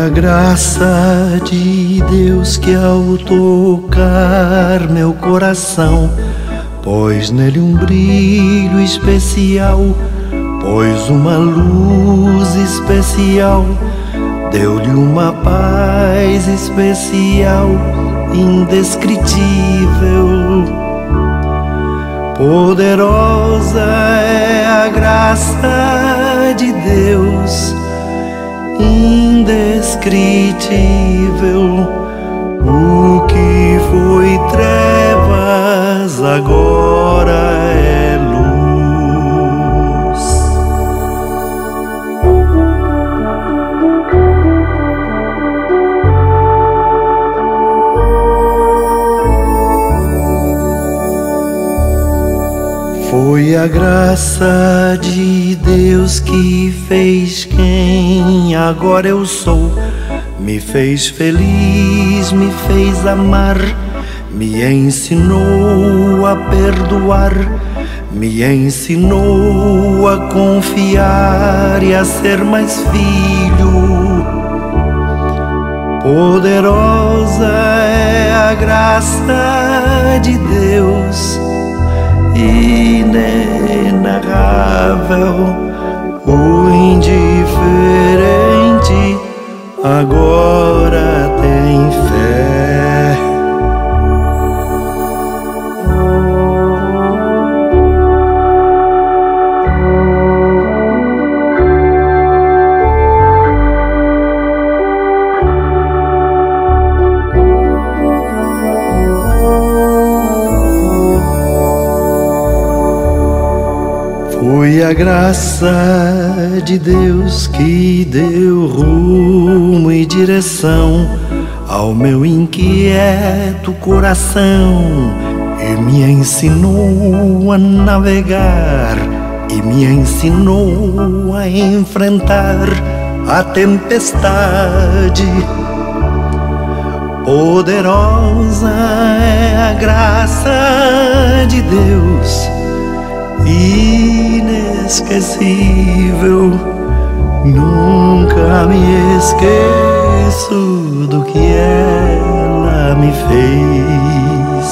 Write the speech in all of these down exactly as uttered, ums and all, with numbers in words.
a graça de Deus que ao tocar meu coração pôs nele um brilho especial, pôs uma luz especial, deu-lhe uma paz especial, indescritível. Poderosa é a graça de Deus, indescritível. O que foi trevas agora é luz. Foi a graça de Deus que fez quem agora eu sou, me fez feliz, me fez amar, me ensinou a perdoar, me ensinou a confiar e a ser mais filho. Poderosa é a graça de Deus, inenarrável. O indiferente agora tem fé. Foi a graça de Deus que deu rumo e direção ao meu inquieto coração e me ensinou a navegar e me ensinou a enfrentar a tempestade. Poderosa é a graça de Deus, inesquecível. Nunca me esqueço do que ela me fez.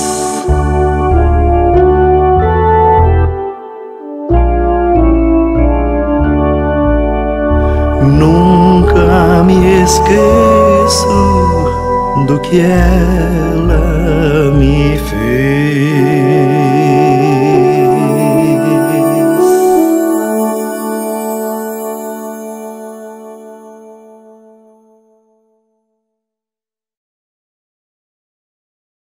Nunca me esqueço do que ela me fez.